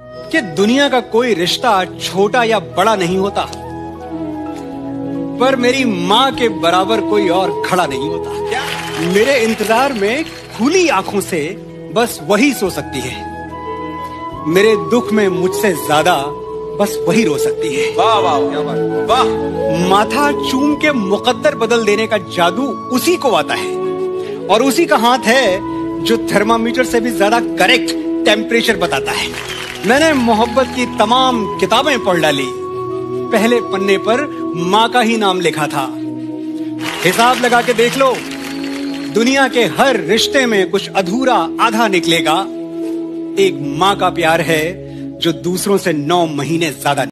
कि दुनिया का कोई रिश्ता छोटा या बड़ा नहीं होता, पर मेरी माँ के बराबर कोई और खड़ा नहीं होता। मेरे इंतजार में खुली आंखों से बस वही सो सकती है, मेरे दुख में मुझसे ज्यादा बस वही रो सकती है। वाह वाह वाह वाह। माथा चूम के मुकद्दर बदल देने का जादू उसी को आता है, और उसी का हाथ है जो थर्मामीटर से भी ज्यादा करेक्ट टेम्परेचर बताता है। मैंने मोहब्बत की तमाम किताबें पढ़ डाली, पहले पन्ने पर माँ का ही नाम लिखा था। हिसाब लगा के देख लो, दुनिया के हर रिश्ते में कुछ अधूरा आधा निकलेगा। एक माँ का प्यार है जो दूसरों से 9 महीने ज्यादा